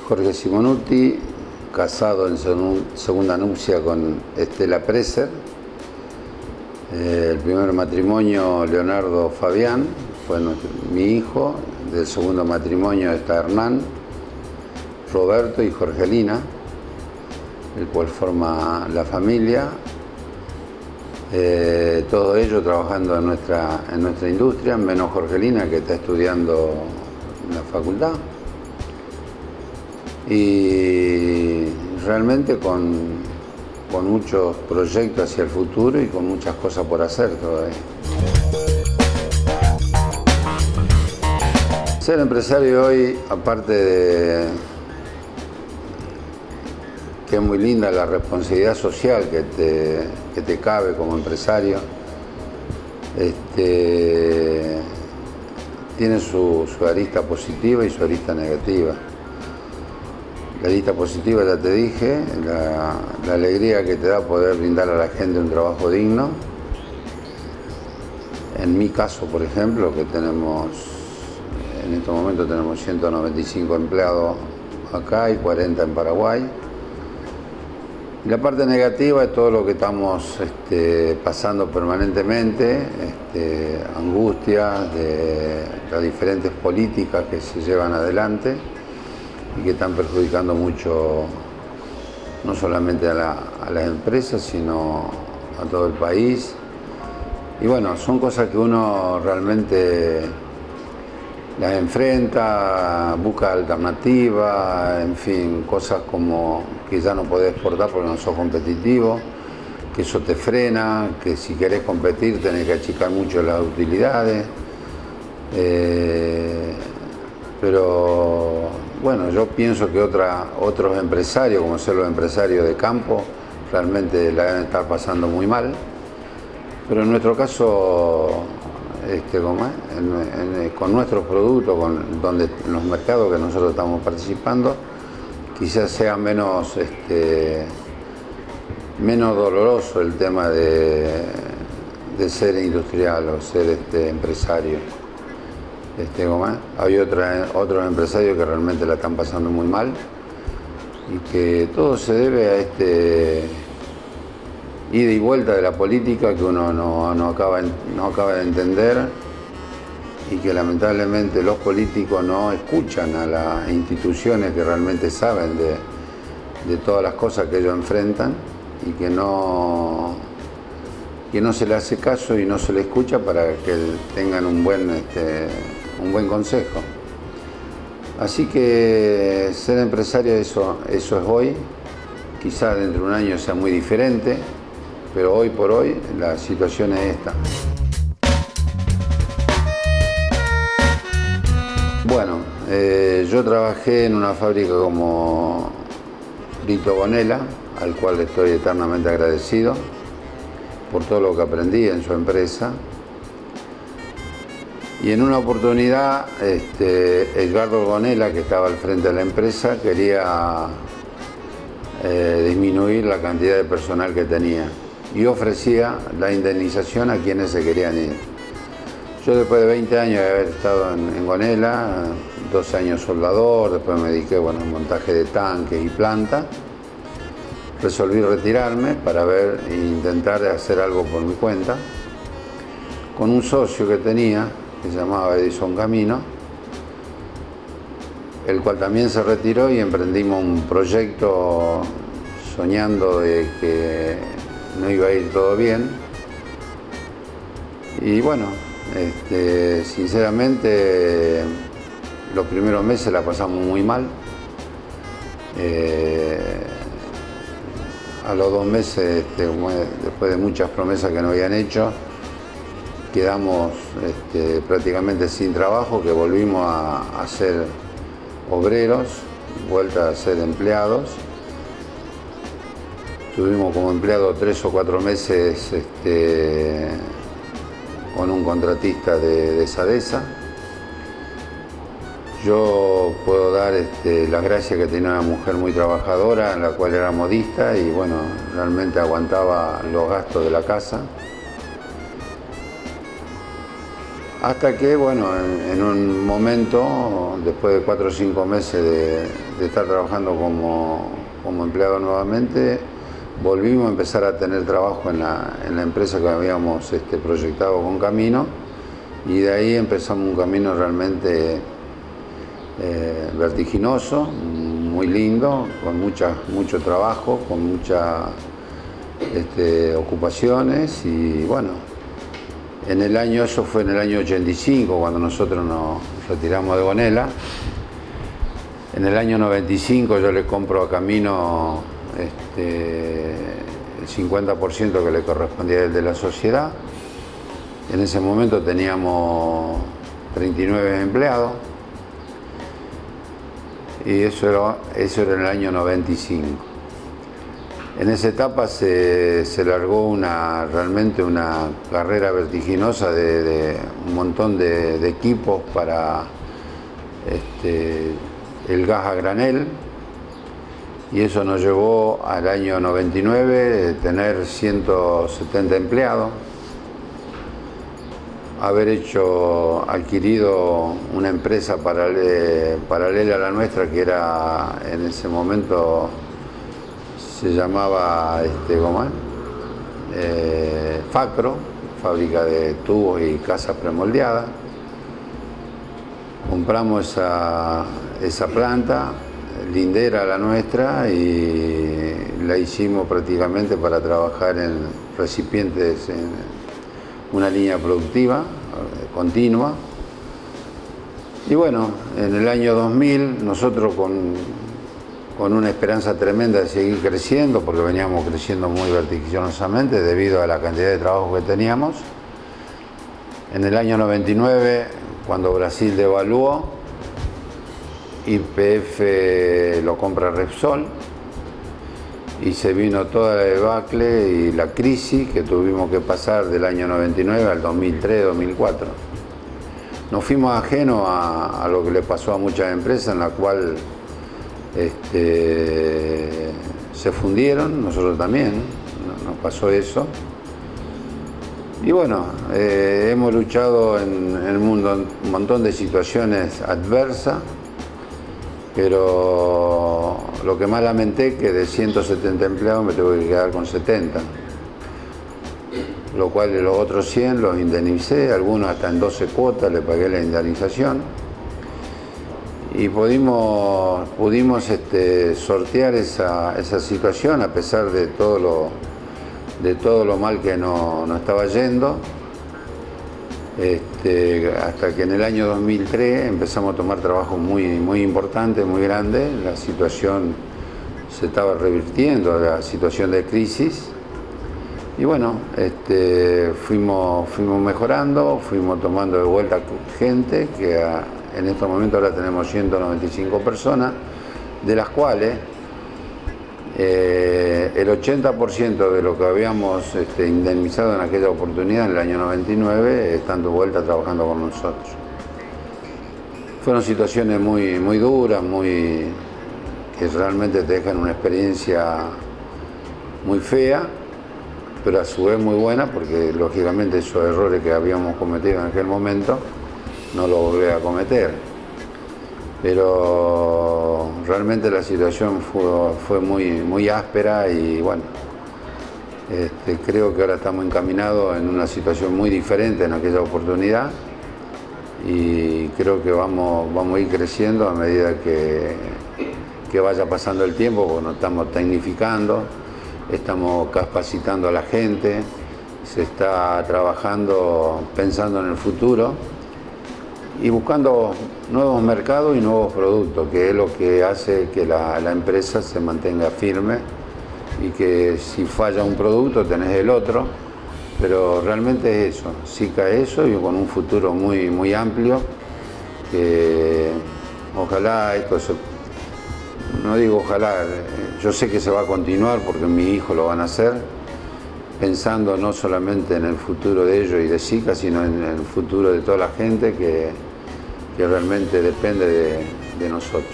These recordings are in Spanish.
Jorge Simonutti, casado en segunda nupcia con Estela Preser. El primer matrimonio, Leonardo Fabián, fue mi hijo. Del segundo matrimonio está Hernán, Roberto y Jorgelina, el cual forma la familia. Todo ello trabajando en nuestra industria, menos Jorgelina, que está estudiando en la facultad. Y realmente con muchos proyectos hacia el futuro y con muchas cosas por hacer todavía. Ser empresario hoy, aparte de que es muy linda la responsabilidad social que te cabe como empresario, tiene su arista positiva y su arista negativa. La arista positiva, ya te dije, la alegría que te da poder brindar a la gente un trabajo digno. En mi caso, por ejemplo, que en este momento tenemos 195 empleados acá y 40 en Paraguay. Y la parte negativa es todo lo que estamos pasando permanentemente, angustias de las diferentes políticas que se llevan adelante y que están perjudicando mucho, no solamente a las empresas, sino a todo el país. Y bueno, son cosas que uno realmente las enfrenta, busca alternativas, en fin, cosas como que ya no podés exportar porque no sos competitivo, que eso te frena, que si querés competir tenés que achicar mucho las utilidades. Pero bueno, yo pienso que otros empresarios, como son los empresarios de campo, realmente la deben estar pasando muy mal. Pero en nuestro caso, con nuestros productos, en los mercados que nosotros estamos participando, quizás sea menos doloroso el tema de ser industrial o ser empresario. Hay otros empresarios que realmente la están pasando muy mal y que todo se debe a ida y vuelta de la política que uno no acaba de entender y que lamentablemente los políticos no escuchan a las instituciones que realmente saben de todas las cosas que ellos enfrentan y que no se le hace caso y no se le escucha para que tengan un buen consejo. Así que ser empresario eso es hoy, quizás dentro de un año sea muy diferente, pero hoy por hoy la situación es esta. Bueno, yo trabajé en una fábrica como Brito Gonella, al cual estoy eternamente agradecido por todo lo que aprendí en su empresa. Y en una oportunidad, Edgardo Gonella, que estaba al frente de la empresa, quería disminuir la cantidad de personal que tenía y ofrecía la indemnización a quienes se querían ir. Yo, después de 20 años de haber estado en Gonella, 2 años soldador, después me dediqué al montaje de tanques y plantas, resolví retirarme para intentar hacer algo por mi cuenta, con un socio que tenía, que se llamaba Edison Camino, el cual también se retiró y emprendimos un proyecto soñando de que no iba a ir todo bien. Y bueno, sinceramente los primeros meses la pasamos muy mal. A los 2 meses, después de muchas promesas que nos habían hecho, quedamos prácticamente sin trabajo, que volvimos a ser obreros, vuelta a ser empleados. Tuvimos como empleado 3 o 4 meses con un contratista de Sadesa. Yo puedo dar las gracias que tenía una mujer muy trabajadora, en la cual era modista y bueno, realmente aguantaba los gastos de la casa. Hasta que, bueno, en un momento, después de 4 o 5 meses de estar trabajando como empleado nuevamente, volvimos a empezar a tener trabajo en la empresa que habíamos proyectado con Camino, y de ahí empezamos un camino realmente vertiginoso, muy lindo, con mucho trabajo, con muchas ocupaciones. Y bueno, eso fue en el año 85 cuando nosotros nos retiramos de Gonela. En el año 95 yo le compro a Camino el 50% que le correspondía de la sociedad. En ese momento teníamos 39 empleados y eso era en el año 95. En esa etapa se largó realmente una carrera vertiginosa de un montón de equipos para el gas a granel, y eso nos llevó al año 99 a tener 170 empleados, haber adquirido una empresa paralela a la nuestra, que era en ese momento se llamaba Facro, fábrica de tubos y casas premoldeadas. Compramos esa planta, lindera a la nuestra, y la hicimos prácticamente para trabajar en recipientes, en una línea productiva continua. Y bueno, en el año 2000 nosotros con una esperanza tremenda de seguir creciendo, porque veníamos creciendo muy vertiginosamente debido a la cantidad de trabajo que teníamos. En el año 99, cuando Brasil devaluó, YPF lo compra Repsol y se vino toda la debacle y la crisis que tuvimos que pasar del año 99 al 2003-2004. Nos fuimos ajenos a lo que le pasó a muchas empresas, en la cual se fundieron. Nosotros también nos pasó eso. Y bueno, hemos luchado en el mundo un montón de situaciones adversas, pero lo que más lamenté es que de 170 empleados me tuve que quedar con 70, lo cual los otros 100 los indemnicé, algunos hasta en 12 cuotas le pagué la indemnización, y pudimos sortear esa situación a pesar de todo lo mal que nos estaba yendo, hasta que en el año 2003 empezamos a tomar trabajos muy importantes, muy grandes. La situación se estaba revirtiendo, la situación de crisis, y bueno, fuimos mejorando, fuimos tomando de vuelta gente, que en estos momentos ahora tenemos 195 personas, de las cuales el 80% de lo que habíamos indemnizado en aquella oportunidad, en el año 99, están de vuelta trabajando con nosotros. Fueron situaciones muy duras, que realmente te dejan una experiencia muy fea, pero a su vez muy buena, porque lógicamente esos errores que habíamos cometido en aquel momento no los volví a cometer. Pero realmente la situación fue muy áspera, y bueno, creo que ahora estamos encaminados en una situación muy diferente en aquella oportunidad, y creo que vamos a ir creciendo a medida que vaya pasando el tiempo, porque nos estamos tecnificando, estamos capacitando a la gente, se está trabajando pensando en el futuro y buscando nuevos mercados y nuevos productos, que es lo que hace que la empresa se mantenga firme, y que si falla un producto tenés el otro, pero realmente es eso, sí cae eso, y con un futuro muy amplio, que ojalá no digo ojalá, yo sé que se va a continuar, porque mis hijos lo van a hacer, pensando no solamente en el futuro de ellos y de SICA, sino en el futuro de toda la gente que realmente depende de nosotros.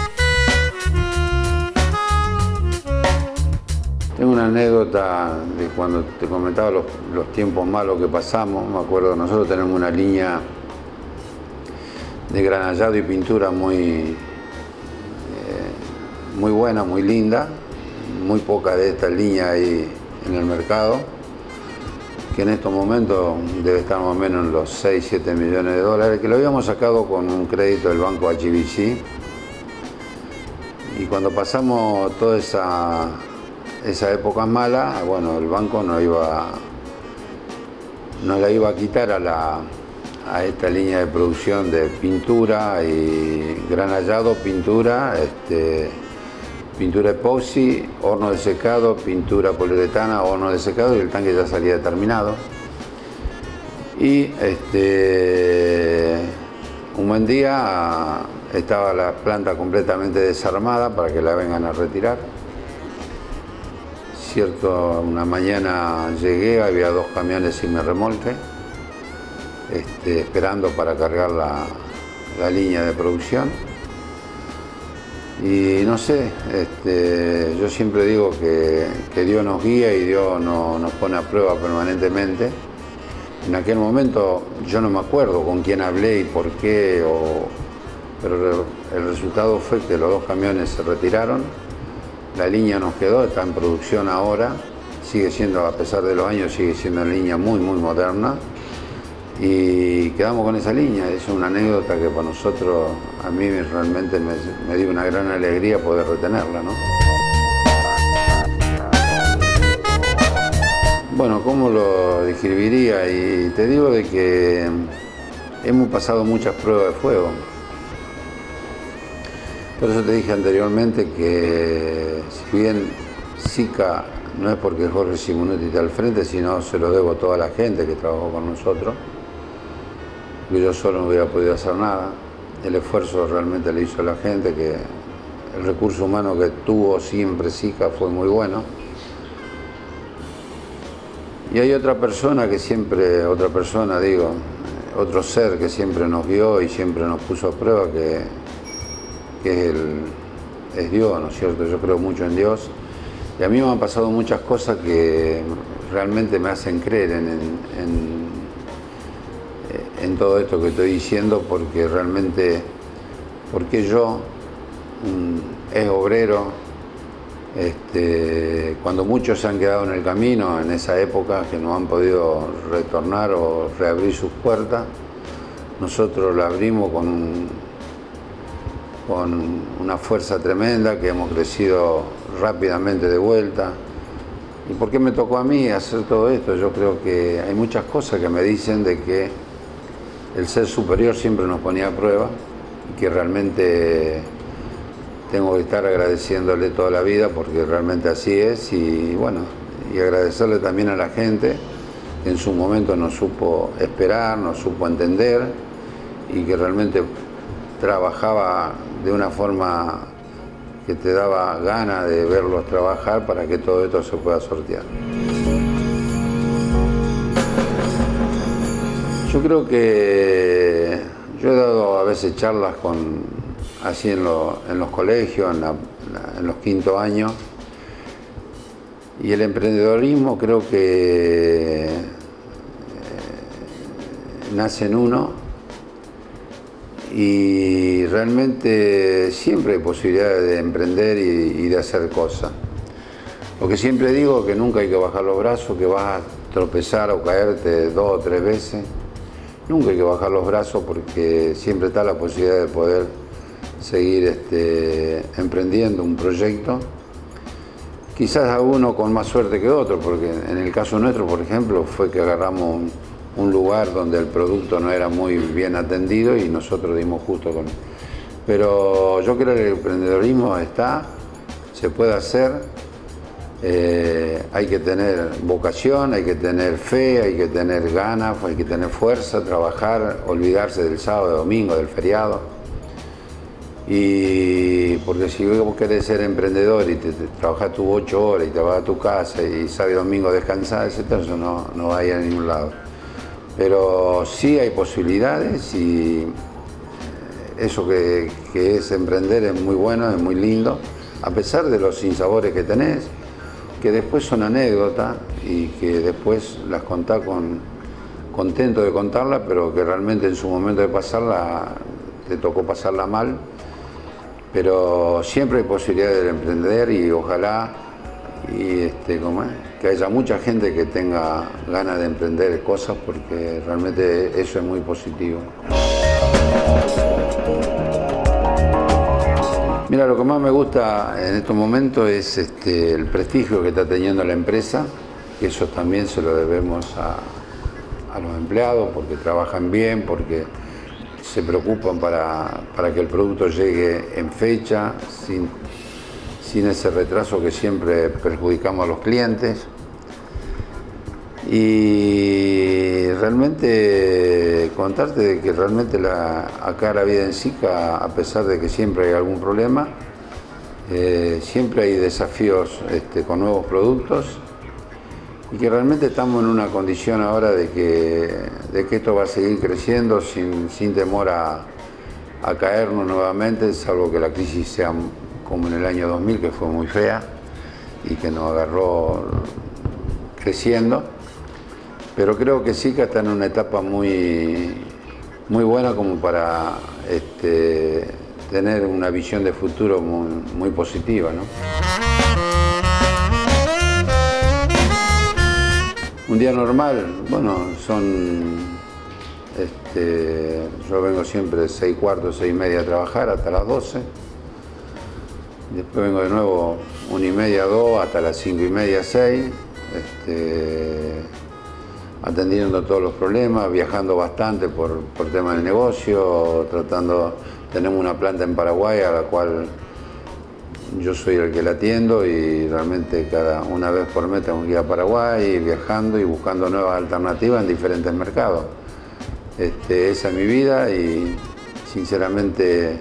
Tengo una anécdota de cuando te comentaba los tiempos malos que pasamos. Me acuerdo, nosotros tenemos una línea de granallado y pintura muy muy buena, muy linda, muy poca de esta línea ahí en el mercado, que en estos momentos debe estar más o menos en los 6-7 millones de dólares, que lo habíamos sacado con un crédito del banco HSBC. Y cuando pasamos toda esa época mala, bueno, el banco nos la iba a quitar a esta línea de producción de pintura y granallado, pintura, pintura epoxi, horno de secado, pintura poliuretana, horno de secado, y el tanque ya salía terminado. Y un buen día estaba la planta completamente desarmada para que la vengan a retirar. Una mañana llegué, había 2 camiones sin remolque, esperando para cargar la línea de producción. Y no sé, yo siempre digo que Dios nos guía y Dios nos pone a prueba permanentemente. En aquel momento yo no me acuerdo con quién hablé y por qué, pero el resultado fue que los 2 camiones se retiraron, la línea nos quedó, está en producción ahora, sigue siendo, a pesar de los años, sigue siendo una línea muy, muy moderna, y quedamos con esa línea. Es una anécdota que para nosotros, a mí realmente me dio una gran alegría poder retenerla, ¿no? Bueno, ¿cómo lo describiría? Y te digo de que hemos pasado muchas pruebas de fuego. Por eso te dije anteriormente que si bien SICA no es porque Jorge Simonetti está al frente, sino se lo debo a toda la gente que trabajó con nosotros, que yo solo no hubiera podido hacer nada. El esfuerzo realmente lo hizo la gente, que el recurso humano que tuvo siempre SICA fue muy bueno. Y hay otra persona que siempre, otro ser que siempre nos vio y siempre nos puso a prueba, que es Dios, ¿no es cierto? Yo creo mucho en Dios. Y a mí me han pasado muchas cosas que realmente me hacen creer en todo esto que estoy diciendo, porque realmente, porque yo, es obrero, cuando muchos se han quedado en el camino en esa época, que no han podido retornar o reabrir sus puertas, nosotros la abrimos con una fuerza tremenda, que hemos crecido rápidamente de vuelta. ¿Y por qué me tocó a mí hacer todo esto? Yo creo que hay muchas cosas que me dicen de que el ser superior siempre nos ponía a prueba y que realmente tengo que estar agradeciéndole toda la vida, porque realmente así es. Y bueno, y agradecerle también a la gente que en su momento nos supo esperar, nos supo entender y que realmente trabajaba de una forma que te daba ganas de verlos trabajar para que todo esto se pueda sortear. Yo creo que yo he dado a veces charlas así en los colegios, en los 5º años, y el emprendedorismo creo que nace en uno, y realmente siempre hay posibilidades de emprender y de hacer cosas. Lo que siempre digo es que nunca hay que bajar los brazos, que vas a tropezar o caerte 2 o 3 veces. Nunca hay que bajar los brazos, porque siempre está la posibilidad de poder seguir emprendiendo un proyecto. Quizás a uno con más suerte que otro, porque en el caso nuestro, por ejemplo, fue que agarramos un lugar donde el producto no era muy bien atendido y nosotros dimos justo con él. Pero yo creo que el emprendedorismo se puede hacer, hay que tener vocación, hay que tener fe, hay que tener ganas, hay que tener fuerza, trabajar, olvidarse del sábado, domingo, del feriado. Y porque si vos querés ser emprendedor y te trabajás tus 8 horas y te vas a tu casa y sábado y domingo descansar, eso no va a ir a ningún lado. Pero sí hay posibilidades, y eso que es emprender es muy bueno, es muy lindo, a pesar de los sinsabores que tenés, que después son anécdotas y que después las contás contento de contarlas, pero que realmente en su momento de pasarla, te tocó pasarla mal. pero siempre hay posibilidades de emprender y ojalá que haya mucha gente que tenga ganas de emprender cosas, porque realmente eso es muy positivo. Mira, lo que más me gusta en estos momentos es el prestigio que está teniendo la empresa, que eso también se lo debemos a los empleados, porque trabajan bien, porque se preocupan para que el producto llegue en fecha, sin ese retraso que siempre perjudicamos a los clientes. Y realmente contarte de que realmente acá la vida en Sica, a pesar de que siempre hay algún problema, siempre hay desafíos con nuevos productos, y que realmente estamos en una condición ahora de que esto va a seguir creciendo sin temor a caernos nuevamente, salvo que la crisis sea como en el año 2000, que fue muy fea y que nos agarró creciendo. Pero creo que Sica está en una etapa muy buena como para tener una visión de futuro muy positiva, ¿no? Un día normal, bueno, yo vengo siempre de 6:15, 6:30 a trabajar hasta las 12. Después vengo de nuevo 1:30, 2, hasta las 5:30, 6. Atendiendo todos los problemas, viajando bastante por tema del negocio, tenemos una planta en Paraguay a la cual yo soy el que la atiendo, y realmente una vez por mes tengo que ir a Paraguay, viajando y buscando nuevas alternativas en diferentes mercados. Esa es mi vida, y sinceramente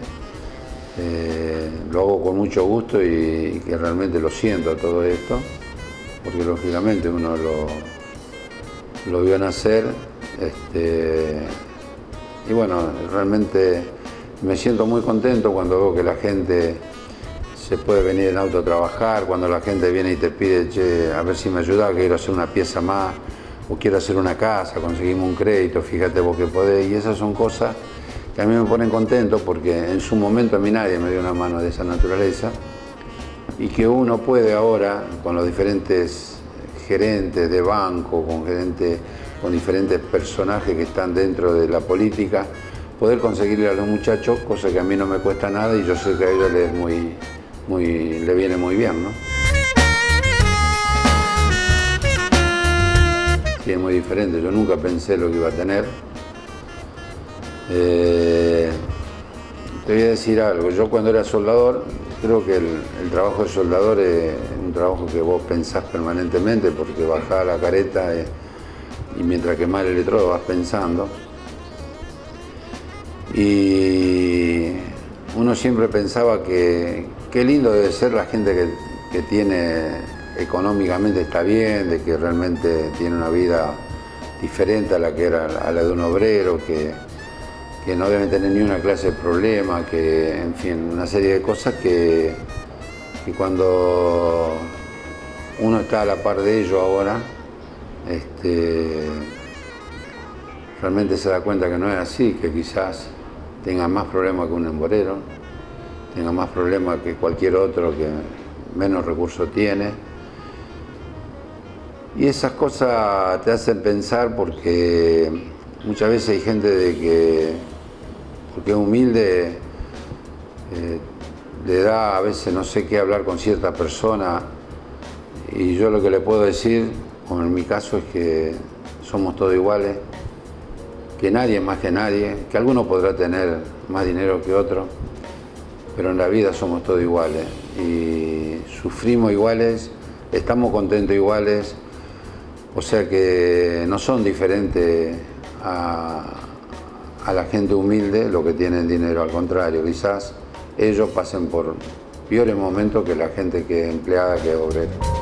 lo hago con mucho gusto, y que realmente lo siento todo esto, porque lógicamente uno lo vio nacer, y bueno, realmente me siento muy contento cuando veo que la gente se puede venir en auto a trabajar, cuando la gente viene y te pide, che, a ver si me ayuda, que quiero hacer una pieza más, o quiero hacer una casa, conseguimos un crédito, fíjate vos que podés, y esas son cosas que a mí me ponen contento, porque en su momento a mí nadie me dio una mano de esa naturaleza, y que uno puede ahora, con los diferentes gerentes de banco, con diferentes personajes que están dentro de la política, poder conseguirle a los muchachos, cosa que a mí no me cuesta nada, y yo sé que a ellos le viene muy bien, ¿no? Sí, es muy diferente, yo nunca pensé lo que iba a tener. Te voy a decir algo, yo cuando era soldador, creo que el trabajo de soldador es un trabajo que vos pensás permanentemente, porque bajás la careta y mientras quemás el electrodo vas pensando. Y uno siempre pensaba que qué lindo debe ser la gente que tiene, económicamente está bien, de que realmente tiene una vida diferente a la que era a la de un obrero, que no deben tener ni una clase de problema, que, en fin, una serie de cosas que cuando uno está a la par de ello ahora, realmente se da cuenta que no es así, que quizás tenga más problemas que un obrero, tenga más problemas que cualquier otro que menos recursos tiene. Y esas cosas te hacen pensar, porque muchas veces hay gente porque es humilde, le da a veces no sé qué hablar con cierta persona, y yo lo que le puedo decir, como en mi caso, es que somos todos iguales, que nadie es más que nadie, que alguno podrá tener más dinero que otro, pero en la vida somos todos iguales, y sufrimos iguales, estamos contentos iguales, o sea que no son diferentes a la gente humilde los que tienen dinero, al contrario, quizás ellos pasen por peores momentos que la gente que es empleada, que es obrera.